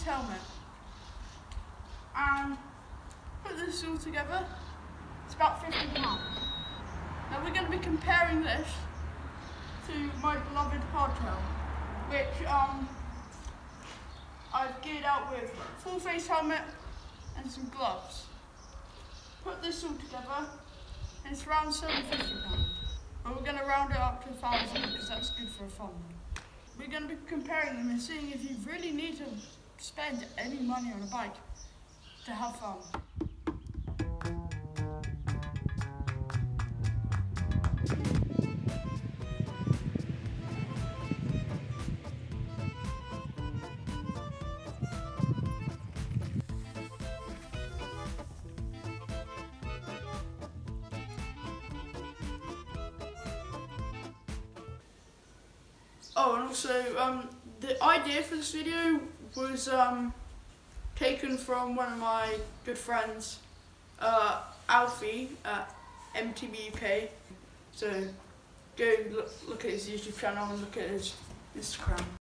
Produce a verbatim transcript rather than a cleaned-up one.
helmet. And put this all together, it's about fifty pounds. Now we're going to be comparing this to my beloved Hardtail, which um, I've geared out with a full face helmet and some gloves. Put this all together and it's around seven hundred fifty pounds. But we're going to round it up to a thousand because that's good for a fun one. We're going to be comparing them and seeing if you really need to spend any money on a bike to have fun. Oh, and also, um, the idea for this video was um, taken from one of my good friends, uh, Alfie at M T V U K. So go look, look at his YouTube channel and look at his Instagram.